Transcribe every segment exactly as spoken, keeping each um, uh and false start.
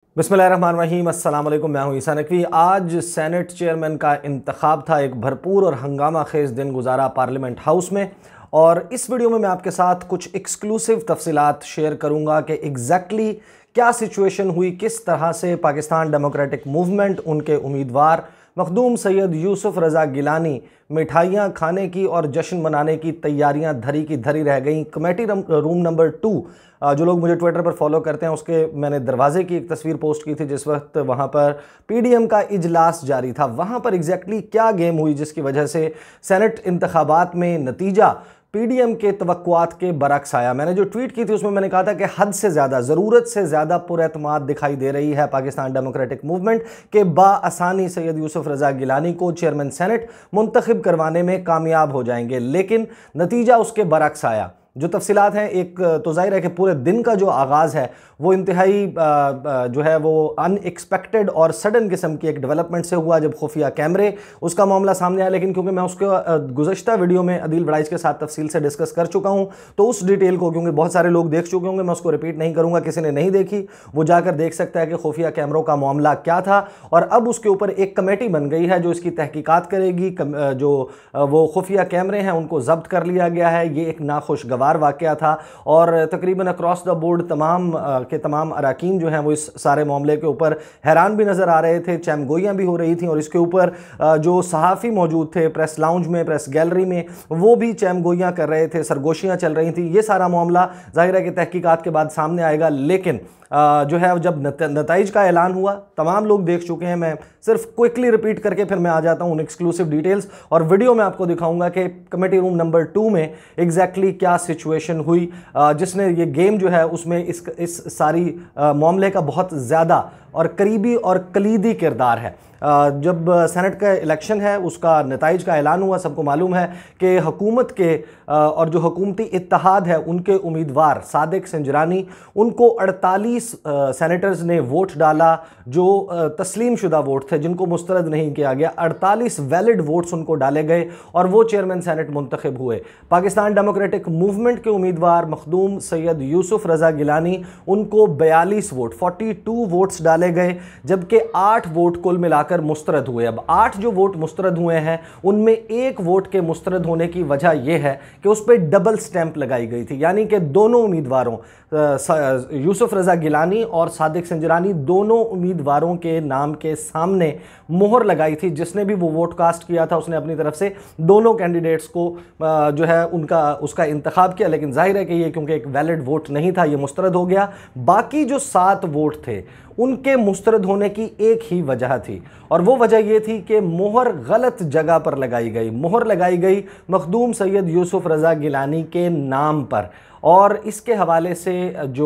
बिस्मिल्लाहिर्रहमानिर्रहीम, अस्सलाम वालेकुम। मैं हूं ईसा नकवी। आज सेनेट चेयरमैन का इंतखाब था। एक भरपूर और हंगामा खेज दिन गुजारा पार्लियामेंट हाउस में, और इस वीडियो में मैं आपके साथ कुछ एक्सक्लूसिव तफसीलात शेयर करूंगा कि एग्जैक्टली क्या सिचुएशन हुई, किस तरह से पाकिस्तान डेमोक्रेटिक मूवमेंट, उनके उम्मीदवार मखदूम सैयद यूसुफ रज़ा गिलानी मिठाइयाँ खाने की और जश्न मनाने की तैयारियां धरी की धरी रह गईं। कमेटी रूम नंबर टू, जो लोग मुझे ट्विटर पर फॉलो करते हैं, उसके मैंने दरवाजे की एक तस्वीर पोस्ट की थी जिस वक्त वहां पर पीडीएम का इजलास जारी था। वहां पर एग्जैक्टली क्या गेम हुई जिसकी वजह से सेनेट इंतखाबात में नतीजा पीडीएम के तवक्कुआत के बरक्स आया। मैंने जो ट्वीट की थी उसमें मैंने कहा था कि हद से ज़्यादा, ज़रूरत से ज़्यादा पुरएतमाद दिखाई दे रही है पाकिस्तान डेमोक्रेटिक मूवमेंट के बाआसानी सैयद यूसुफ रज़ा गिलानी को चेयरमैन सेनेट मुंतखब करवाने में कामयाब हो जाएंगे, लेकिन नतीजा उसके बरक्स आया। जो तफसीलात हैं, एक तो जाहिर है कि पूरे दिन का जो आगाज़ है वो इंतहाई जो है वो अनएक्सपेक्टेड और सडन किस्म की एक डेवलपमेंट से हुआ जब खुफिया कैमरे उसका मामला सामने आया। लेकिन क्योंकि मैं उसके गुज़श्ता वीडियो में अदील बड़ाइच के साथ तफसील से डिस्कस कर चुका हूं, तो उस डिटेल को क्योंकि बहुत सारे लोग देख चुके होंगे, मैं उसको रिपीट नहीं करूंगा। किसी ने नहीं देखी वो जाकर देख सकता है कि खुफिया कैमरों का मामला क्या था, और अब उसके ऊपर एक कमेटी बन गई है जो इसकी तहकीकात करेगी। जो वो खुफिया कैमरे हैं उनको जब्त कर लिया गया है। ये एक नाखुशगवार वाकया था, और तकरीबन अक्रॉस द बोर्ड तमाम के तमाम अराकीन जो हैं वो इस सारे मामले के ऊपर हैरान भी नज़र आ रहे थे, चैमगोइयाँ भी हो रही थी, और इसके ऊपर जो सहाफ़ी मौजूद थे प्रेस लाउंज में, प्रेस गैलरी में, वो भी चैमगोइयाँ कर रहे थे, सरगोशियाँ चल रही थी। ये सारा मामला ज़ाहिर है कि तहकीकात के बाद सामने आएगा, लेकिन जो है जब नताइज का ऐलान हुआ तमाम लोग देख चुके हैं। मैं सिर्फ क्विकली रिपीट करके फिर मैं आ जाता हूँ उन एक्सक्लूसिव डिटेल्स, और वीडियो में आपको दिखाऊंगा कि कमेटी रूम नंबर टू में एग्जैक्टली क्या सिचुएशन हुई, जिसने ये गेम जो है उसमें इस इस सारी मामले का बहुत ज़्यादा और करीबी और कलीदी किरदार है। जब सेनेट का इलेक्शन है उसका नताइज का ऐलान हुआ, सबको मालूम है कि हुकूमत के और जो हुकूमती इत्तेहाद है उनके उम्मीदवार सादिक संजरानी, उनको अड़तालीस सेनेटर्स ने वोट डाला जो तस्लीम शुदा वोट थे, जिनको मुस्तरद नहीं किया गया। अड़तालीस वैलिड वोट्स उनको डाले गए और वो चेयरमैन सेनेट मुंतखब हुए। पाकिस्तान डेमोक्रेटिक मूवमेंट के उम्मीदवार मखदूम सैयद यूसुफ रज़ा गिलानी, उनको बयालीस वोट फोर्टी टू वोट्स डाले गए, जबकि आठ वोट कुल मिलाकर मुस्तरद हुए। अब आठ जो वोट मुस्तरद हुए हैं उनमें एक वोट के मुस्तरद होने की वजह यह है कि उस पर डबल स्टैंप लगाई गई थी, यानी कि दोनों उम्मीदवारों यूसुफ रज़ा गिलानी और सादिक संजरानी, दोनों उम्मीदवारों के नाम के सामने मोहर लगाई थी। जिसने भी वो वोट कास्ट किया था उसने अपनी तरफ से दोनों कैंडिडेट्स को जो है उनका उसका इंतखाब किया, लेकिन जाहिर है कि ये क्योंकि एक वैलिड वोट नहीं था ये मुस्तरद हो गया। बाकी जो सात वोट थे उनके मुस्तरद होने की एक ही वजह थी, और वो वजह यह थी कि मोहर गलत जगह पर लगाई गई। मोहर लगाई गई मखदूम सैयद यूसुफ रज़ा गिलानी के नाम पर, और इसके हवाले से जो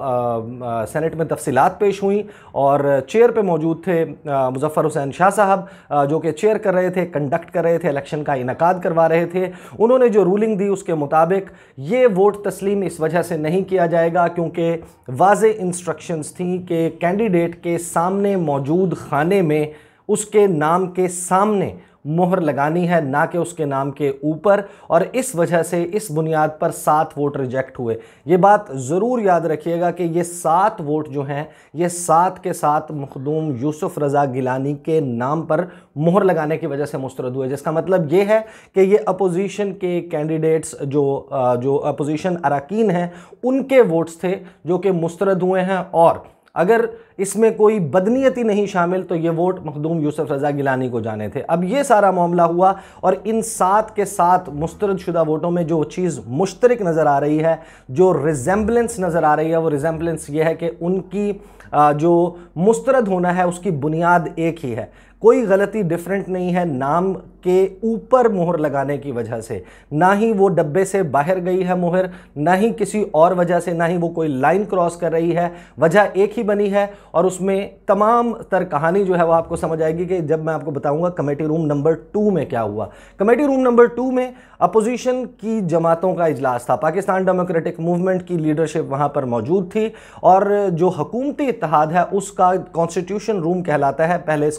सेनेट में तफसीलात पेश हुई, और चेयर पे मौजूद थे मुज़फ़्फ़र हुसैन शाह साहब, जो कि चेयर कर रहे थे, कंडक्ट कर रहे थे, इलेक्शन का इनकाद करवा रहे थे। उन्होंने जो रूलिंग दी उसके मुताबिक ये वोट तस्लीम इस वजह से नहीं किया जाएगा क्योंकि वाज़े इंस्ट्रक्शंस थी कि कैंडिडेट के सामने मौजूद खाने में उसके नाम के सामने मोहर लगानी है, ना कि उसके नाम के ऊपर, और इस वजह से इस बुनियाद पर सात वोट रिजेक्ट हुए। ये बात ज़रूर याद रखिएगा कि ये सात वोट जो हैं ये सात के सात मखदूम यूसुफ रज़ा गिलानी के नाम पर मोहर लगाने की वजह से मुस्तरद हुए, जिसका मतलब ये है कि ये अपोजिशन के कैंडिडेट्स जो जो अपोजिशन अरकान हैं उनके वोट्स थे जो कि मुस्तरद हुए हैं, और अगर इसमें कोई बदनीयती नहीं शामिल तो ये वोट मखदूम यूसुफ रज़ा गिलानी को जाने थे। अब ये सारा मामला हुआ, और इन सात के सात मुस्तरद शुदा वोटों में जो चीज़ मुश्तरक नज़र आ रही है, जो रिजेंबलेंस नज़र आ रही है, वो रिजेंबलेंस ये है कि उनकी जो मुस्तरद होना है उसकी बुनियाद एक ही है। कोई गलती डिफरेंट नहीं है नाम के ऊपर मोहर लगाने की वजह से, ना ही वो डब्बे से बाहर गई है मोहर, ना ही किसी और वजह से, ना ही वो कोई लाइन क्रॉस कर रही है। वजह एक ही बनी है, और उसमें तमाम तर कहानी जो है वो आपको समझ आएगी कि जब मैं आपको बताऊंगा कमेटी रूम नंबर टू में क्या हुआ। कमेटी रूम नंबर टू में अपोजिशन की जमातों का इजलास था। पाकिस्तान डेमोक्रेटिक मूवमेंट की लीडरशिप वहाँ पर मौजूद थी, और जो हुकूमती इत्तेहाद है उसका कॉन्स्टिट्यूशन रूम कहलाता है, पहले इसको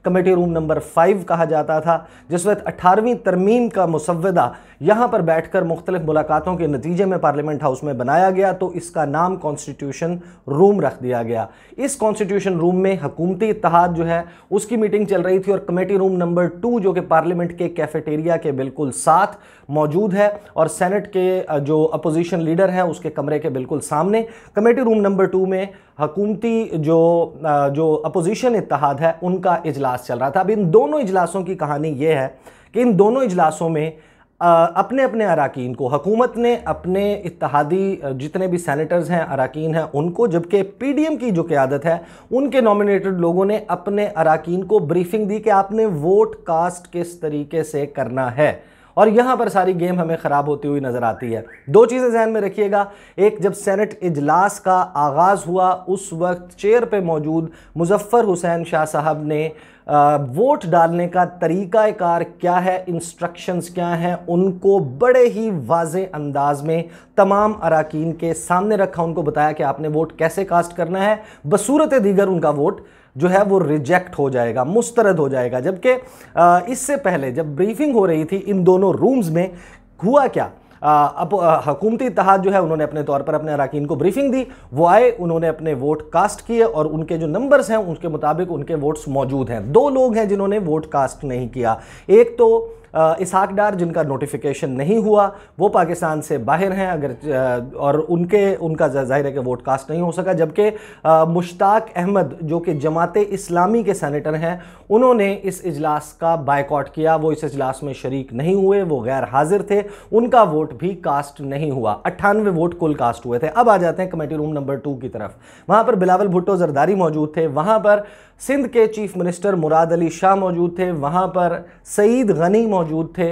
कमेटी रूम नंबर फाइव कहा जाता था। जिस वक्त अठारहवीं तरमीम का मुसव्वदा यहाँ पर बैठकर मुख्तलिफ मुलाकातों के नतीजे में पार्लियामेंट हाउस में बनाया गया तो इसका नाम कॉन्स्टिट्यूशन रूम रख दिया गया। इस कॉन्स्टिट्यूशन रूम में हुकूमती इत्तेहाद जो है उसकी मीटिंग चल रही थी और कमेटी रूम नंबर टू जो कि पार्लियामेंट के कैफेटेरिया के बिल्कुल साथ मौजूद है और सेनेट के जो अपोजिशन लीडर है उसके कमरे के बिल्कुल सामने कमेटी रूम नंबर टू में हुकूमती जो जो अपोजिशन इत्तेहाद है उनका इजलास चल रहा था। अब इन दोनों इजलासों की कहानी ये है कि इन दोनों इजलासों में अपने अपने अराकीन को हुकूमत ने अपने इत्तेहादी जितने भी सेनेटर्स हैं अराकीन हैं उनको, जबकि पीडीएम की जो क़यादत है उनके नॉमिनेटेड लोगों ने अपने अराकीन को ब्रीफिंग दी कि आपने वोट कास्ट किस तरीके से करना है। और यहाँ पर सारी गेम हमें ख़राब होती हुई नज़र आती है। दो चीज़ें ज़हन में रखिएगा, एक जब सेनेट इजलास का आगाज़ हुआ उस वक्त चेयर पे मौजूद मुजफ्फर हुसैन शाह साहब ने आ, वोट डालने का तरीक़ाकार क्या है, इंस्ट्रक्शंस क्या हैं, उनको बड़े ही वाज़े अंदाज में तमाम अराकीन के सामने रखा। उनको बताया कि आपने वोट कैसे कास्ट करना है, बसूरत दीगर उनका वोट जो है वो रिजेक्ट हो जाएगा, मुस्तरद हो जाएगा। जबकि इससे पहले जब ब्रीफिंग हो रही थी इन दोनों रूम्स में हुआ क्या, अब हुकूमती इत्तेहाद जो है उन्होंने अपने तौर पर अपने अराकीन को ब्रीफिंग दी, वो आए, उन्होंने अपने वोट कास्ट किए और उनके जो नंबर्स हैं उसके मुताबिक उनके वोट्स मौजूद हैं। दो लोग हैं जिन्होंने वोट कास्ट नहीं किया, एक तो इसहाक डार जिनका नोटिफिकेशन नहीं हुआ वो पाकिस्तान से बाहर हैं अगर और उनके उनका जाहिर है कि वोट कास्ट नहीं हो सका, जबकि मुश्ताक अहमद जो कि जमात इस्लामी के सेनेटर हैं उन्होंने इस इजलास का बायकॉट किया, वो इस इजलास में शरीक नहीं हुए, वो गैर हाजिर थे, उनका वोट भी कास्ट नहीं हुआ। अट्ठानवे वोट कुल कास्ट हुए थे। अब आ जाते हैं कमेटी रूम नंबर टू की तरफ। वहाँ पर बिलावल भुट्टो जरदारी मौजूद थे, वहाँ पर सिंध के चीफ मिनिस्टर मुराद अली शाह मौजूद थे, वहाँ पर सईद गनी मौजूद थे।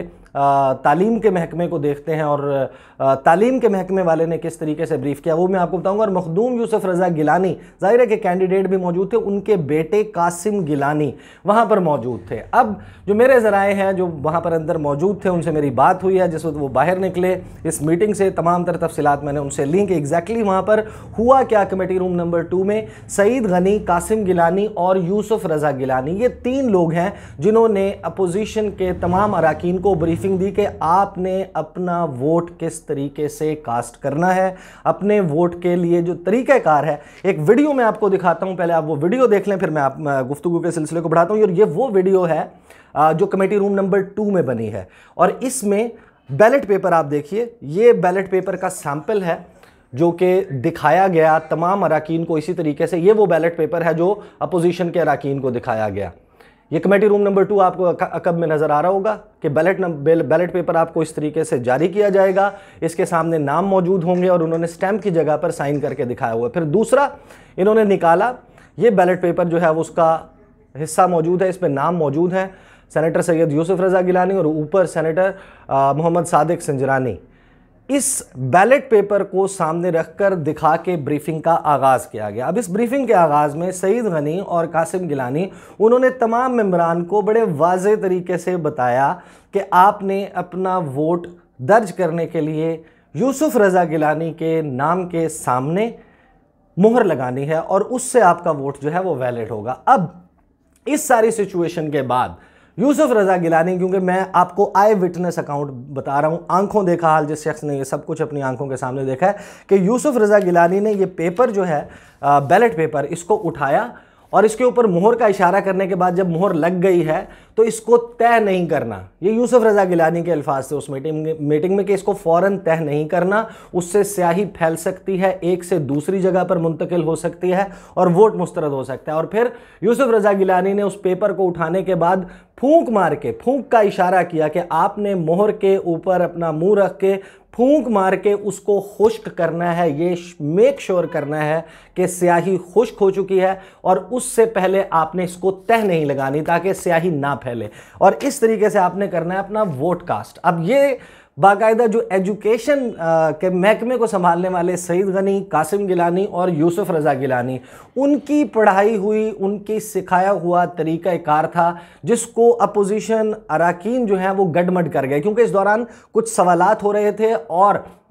तालीम के महकमे को देखते हैं और तालीम के महकमे वाले ने किस तरीके से ब्रीफ किया वो मैं आपको बताऊंगा। और मखदूम यूसुफ रज़ा गिलानी ज़ाहिर है कि कैंडिडेट भी मौजूद थे, उनके बेटे कासिम गिलानी वहाँ पर मौजूद थे। अब जो मेरे ज़राए हैं जो वहाँ पर अंदर मौजूद थे उनसे मेरी बात हुई है, जिस वक्त वो बाहर निकले इस मीटिंग से तमाम तर तफसीलात मैंने उनसे ली कि एग्जैक्टली वहाँ पर हुआ क्या। कमेटी रूम नंबर टू में सईद गनी, कासिम गिलानी और यूसुफ रज़ा गिलानी ये तीन लोग हैं जिन्होंने अपोजिशन के तमाम अराकीन को ब्रीफिंग दी कि आपने अपना वोट किस तरीके से कास्ट करना है, अपने वोट के लिए जो तरीक़ाकार है। एक वीडियो मैं आपको दिखाता हूं, पहले आप वो वीडियो देख लें फिर मैं आप गुफ्तगू के सिलसिले को बढ़ाता हूं। और ये वो वीडियो है जो कमेटी रूम नंबर टू में बनी है और इसमें बैलेट पेपर आप देखिए, ये बैलेट पेपर का सैंपल है जो कि दिखाया गया तमाम अराकीन को इसी तरीके से। ये वो बैलेट पेपर है जो अपोजिशन के अराकीन को दिखाया गया। ये कमेटी रूम नंबर टू आपको अकब में नज़र आ रहा होगा कि बैलेट बैलेट पेपर आपको इस तरीके से जारी किया जाएगा, इसके सामने नाम मौजूद होंगे और उन्होंने स्टैंप की जगह पर साइन करके दिखाया हुआ है। फिर दूसरा इन्होंने निकाला, ये बैलेट पेपर जो है वो उसका हिस्सा मौजूद है, इस पर नाम मौजूद है सेनेटर सैयद यूसुफ रज़ा गिलानी और ऊपर सेनेटर मोहम्मद सादिक संजरानी। इस बैलेट पेपर को सामने रखकर दिखा के ब्रीफिंग का आगाज़ किया गया। अब इस ब्रीफिंग के आगाज़ में सईद गनी और कासिम गिलानी उन्होंने तमाम मेंबरान को बड़े वाज़े तरीके से बताया कि आपने अपना वोट दर्ज करने के लिए यूसुफ रज़ा गिलानी के नाम के सामने मुहर लगानी है और उससे आपका वोट जो है वो वैलिड होगा। अब इस सारी सिचुएशन के बाद यूसुफ रज़ा गिलानी, क्योंकि मैं आपको आई विटनेस अकाउंट बता रहा हूँ, आंखों देखा हाल, जिस शख्स ने ये सब कुछ अपनी आंखों के सामने देखा है कि यूसुफ रज़ा गिलानी ने ये पेपर जो है बैलेट पेपर इसको उठाया और इसके ऊपर मोहर का इशारा करने के बाद जब मोहर लग गई है तो इसको तय नहीं करना। ये यूसुफ रज़ा गिलानी के अल्फाज थे उस मीटिंग मीटिंग में कि इसको फ़ौरन तय नहीं करना, उससे स्याही फैल सकती है, एक से दूसरी जगह पर मुंतकिल हो सकती है और वोट मुस्तरद हो सकता है। और फिर यूसुफ रज़ा गिलानी ने उस पेपर को उठाने के बाद फूंक मार के, फूंक का इशारा किया कि आपने मोहर के ऊपर अपना मुंह रख के फूंक मार के उसको खुश्क करना है, ये मेक श्योर करना है कि स्याही खुश्क हो चुकी है और उससे पहले आपने इसको तह नहीं लगानी ताकि स्याही ना फैले और इस तरीके से आपने करना है अपना वोट कास्ट। अब ये बाकायदा जो एजुकेशन के महकमे को संभालने वाले सईद गनी, कासिम गिलानी और यूसुफ रज़ा गिलानी, उनकी पढ़ाई हुई, उनकी सिखाया हुआ तरीक़ा कार था जिसको अपोजिशन अराकीन जो हैं वो गडमड कर गए, क्योंकि इस दौरान कुछ सवालात हो रहे थे और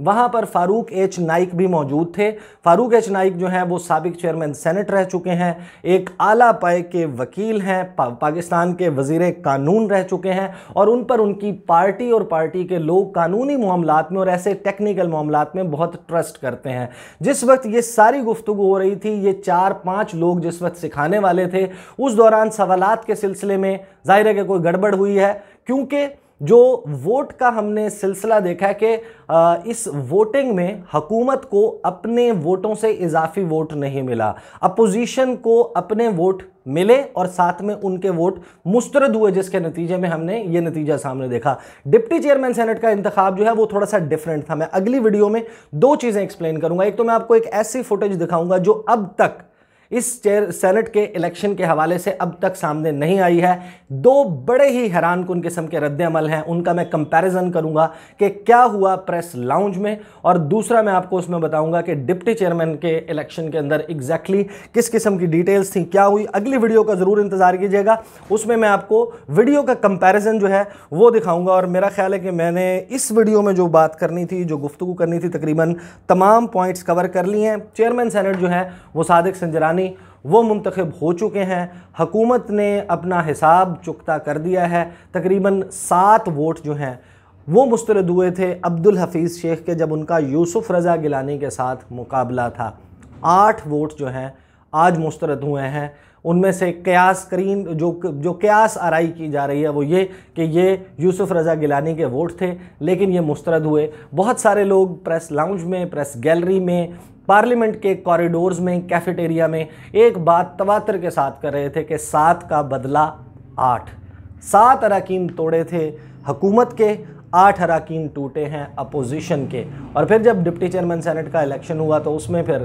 वहाँ पर फारूक एच नाइक भी मौजूद थे। फारूक एच नाइक जो हैं वो साबिक चेयरमैन सेनेट रह चुके हैं, एक आला पाए के वकील हैं, पा, पाकिस्तान के वज़ीर कानून रह चुके हैं और उन पर उनकी पार्टी और पार्टी के लोग कानूनी मामलात में और ऐसे टेक्निकल मामलात में बहुत ट्रस्ट करते हैं। जिस वक्त ये सारी गुफ्तगू हो रही थी, ये चार पाँच लोग जिस वक्त सिखाने वाले थे, उस दौरान सवालात के सिलसिले में जाहिर है कि कोई गड़बड़ हुई है, क्योंकि जो वोट का हमने सिलसिला देखा है कि इस वोटिंग में हुकूमत को अपने वोटों से इजाफी वोट नहीं मिला, अपोजिशन को अपने वोट मिले और साथ में उनके वोट मुस्तरद हुए, जिसके नतीजे में हमने ये नतीजा सामने देखा। डिप्टी चेयरमैन सेनेट का इंतखाब जो है वो थोड़ा सा डिफरेंट था। मैं अगली वीडियो में दो चीज़ें एक्सप्लेन करूंगा। एक तो मैं आपको एक ऐसी फुटेज दिखाऊंगा जो अब तक इस चेयर सेनेट के इलेक्शन के हवाले से अब तक सामने नहीं आई है। दो बड़े ही हैरान कुन किस्म के रद्द अमल हैं, उनका मैं कंपैरिजन करूंगा कि क्या हुआ प्रेस लाउंज में, और दूसरा मैं आपको उसमें बताऊंगा कि डिप्टी चेयरमैन के इलेक्शन के अंदर एग्जैक्टली किस किस्म की डिटेल्स थी, क्या हुई। अगली वीडियो का ज़रूर इंतजार कीजिएगा, उसमें मैं आपको वीडियो का कंपैरिजन जो है वो दिखाऊंगा। और मेरा ख्याल है कि मैंने इस वीडियो में जो बात करनी थी, जो गुफ्तगू करनी थी, तकरीबन तमाम पॉइंट्स कवर कर लिए हैं। चेयरमैन सेनेट जो है वो सादिक संजरानी वो मुंतखब हो चुके हैं। हुकूमत ने अपना हिसाब चुकता कर दिया है। तकरीबन सात वोट जो हैं वो मुस्तरद हुए थे अब्दुल हफीज़ शेख के, जब उनका यूसुफ रज़ा गिलानी के साथ मुकाबला था। आठ वोट जो हैं आज मुस्तरद हुए हैं। उनमें से कयास करीन जो जो कयास आराई की जा रही है वो ये कि ये यूसुफ रज़ा गिलानी के वोट थे, लेकिन ये मुस्तरद हुए। बहुत सारे लोग प्रेस लाउंज में, प्रेस गैलरी में, पार्लियामेंट के कॉरिडोर्स में, कैफेटेरिया में एक बात तवातर के साथ कर रहे थे कि सात का बदला आठ। सात अराकीन तोड़े थे हुकूमत के, आठ अराकीन टूटे हैं अपोजिशन के। और फिर जब डिप्टी चेयरमैन सेनेट का इलेक्शन हुआ तो उसमें फिर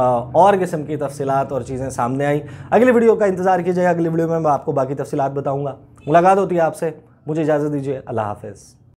और किस्म की तफसीलात और चीज़ें सामने आई। अगली वीडियो का इंतज़ार कीजिएगा, अगली वीडियो में मैं आपको बाकी तफसीलात बताऊँगा। मुलाकात होती है आपसे, मुझे इजाज़त दीजिए, अल्लाह हाफ़िज़।